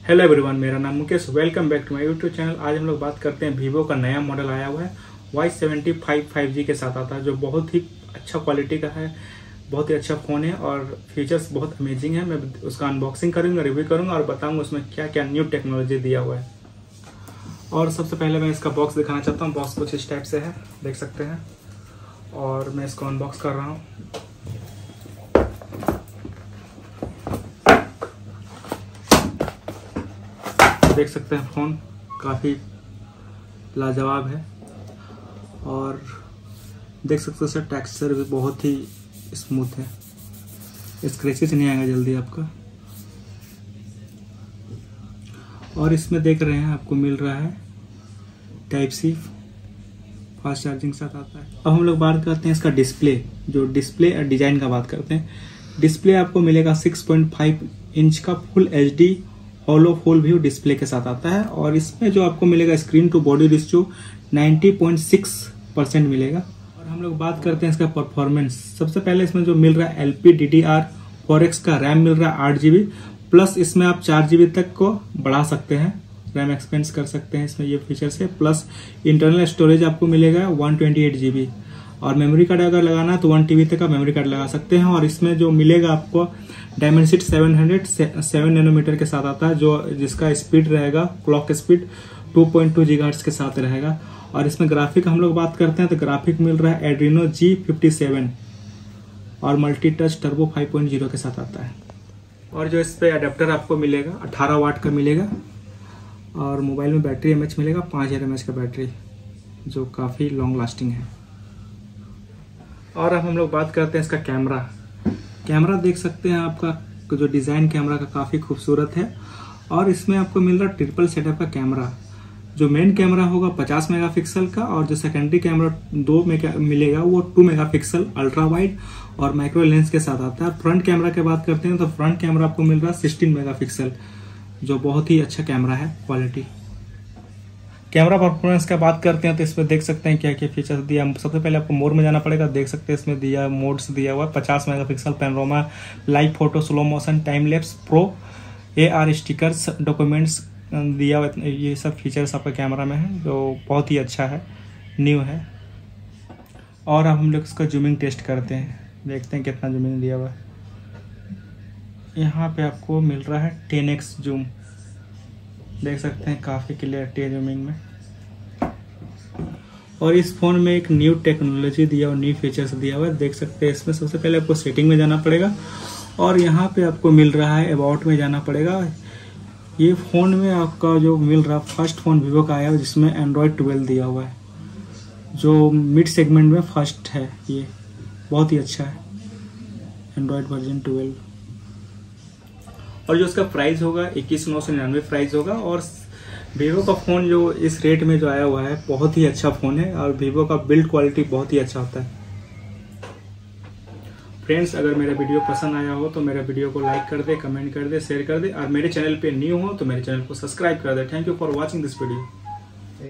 Hello everyone, मेरा नाम Mukesh. Welcome back to my YouTube channel. आज हम लोग बात करते हैं वीवो का नया मॉडल आया हुआ है Y75 5G के साथ आता है, जो बहुत ही अच्छा क्वालिटी का है। बहुत ही अच्छा फ़ोन है और फीचर्स बहुत अमेजिंग है। मैं उसका अनबॉक्सिंग करूंगा, रिव्यू करूंगा और बताऊंगा उसमें क्या क्या न्यू टेक्नोलॉजी दिया हुआ है। और सबसे पहले मैं इसका बॉक्स दिखाना चाहता हूँ। बॉक्स कुछ इस टाइप से है, देख सकते हैं। और मैं इसको अनबॉक्स कर रहा हूँ। देख सकते हैं फ़ोन काफ़ी लाजवाब है और देख सकते हैं इसका टेक्सचर भी बहुत ही स्मूथ है। स्क्रैचेस नहीं आएगा जल्दी आपका। और इसमें देख रहे हैं आपको मिल रहा है टाइप सी फास्ट चार्जिंग के साथ आता है। अब हम लोग बात करते हैं इसका डिस्प्ले। जो डिस्प्ले और डिज़ाइन का बात करते हैं, डिस्प्ले आपको मिलेगा 6.5 इंच का full HD holo full view display के साथ आता है। और इसमें जो आपको मिलेगा स्क्रीन टू बॉडी रेशियो 90.6% मिलेगा। और हम लोग बात करते हैं इसका परफॉर्मेंस। सबसे पहले इसमें जो मिल रहा है LPDDR4X का रैम मिल रहा है 8GB, प्लस इसमें आप 4GB तक को बढ़ा सकते हैं, रैम एक्सपेंड कर सकते हैं इसमें, ये फीचर्स है। प्लस इंटरनल स्टोरेज आपको मिलेगा 128GB। और मेमोरी कार्ड अगर लगाना है तो 1TB तक का मेमोरी कार्ड लगा सकते हैं। और इसमें जो मिलेगा आपको डायमेंसिटी 7 नैनोमीटर के साथ आता है, जो जिसका स्पीड रहेगा क्लॉक स्पीड 2.2 GHz के साथ रहेगा। और इसमें ग्राफिक हम लोग बात करते हैं तो ग्राफिक मिल रहा है एड्रीनो G57 और मल्टी टच टर्बो 5.0 के साथ आता है। और जो इस पे अडेप्टर आपको मिलेगा 18 वाट का मिलेगा। और मोबाइल में बैटरी mAh मिलेगा 5000 mAh का बैटरी, जो काफ़ी लॉन्ग लास्टिंग है। और अब हम लोग बात करते हैं इसका कैमरा देख सकते हैं आपका जो डिज़ाइन कैमरा का काफ़ी खूबसूरत है। और इसमें आपको मिल रहा है ट्रिपल सेटअप का कैमरा। जो मेन कैमरा होगा 50 मेगापिक्सल का, और जो सेकेंडरी कैमरा 2 मिलेगा वो 2 मेगापिक्सल अल्ट्रा वाइड और माइक्रो लेंस के साथ आता है। फ्रंट कैमरा की बात करते हैं तो फ्रंट कैमरा आपको मिल रहा है 16 मेगापिक्सल, जो बहुत ही अच्छा कैमरा है क्वालिटी। कैमरा परफॉर्मेंस का बात करते हैं तो इसमें देख सकते हैं क्या क्या फीचर्स दिया। सबसे पहले आपको मोड में जाना पड़ेगा। देख सकते हैं इसमें दिया मोड्स दिया हुआ है 50 megapixel panorama, live photo, slow motion, time lapse, pro, AR stickers, documents दिया हुआ। ये सब फीचर्स आपका कैमरा में है, जो बहुत ही अच्छा है, न्यू है। और अब हम लोग इसका जूमिंग टेस्ट करते हैं, देखते हैं कितना जूमिंग दिया हुआ है। यहाँ पे आपको मिल रहा है 10x जूम, देख सकते हैं काफ़ी क्लियरिटी है जूमिंग में। और इस फ़ोन में एक न्यू टेक्नोलॉजी दिया और न्यू फीचर्स दिया हुआ है, देख सकते हैं। इसमें सबसे पहले आपको सेटिंग में जाना पड़ेगा और यहाँ पे आपको मिल रहा है अबाउट में जाना पड़ेगा। ये फ़ोन में आपका जो मिल रहा फर्स्ट फ़ोन वीवो का आया है जिसमें Android 12 दिया हुआ है, जो मिड सेगमेंट में फर्स्ट है। ये बहुत ही अच्छा है, Android वर्जन 12। और जो उसका प्राइस होगा 21,999 प्राइस होगा। और वीवो का फ़ोन जो इस रेट में जो आया हुआ है बहुत ही अच्छा फ़ोन है और वीवो का बिल्ड क्वालिटी बहुत ही अच्छा होता है। फ्रेंड्स, अगर मेरा वीडियो पसंद आया हो तो मेरा वीडियो को लाइक कर दे, कमेंट कर दे, शेयर कर दे। और मेरे चैनल पे न्यू हो तो मेरे चैनल को सब्सक्राइब कर दे। Thank you for watching this video.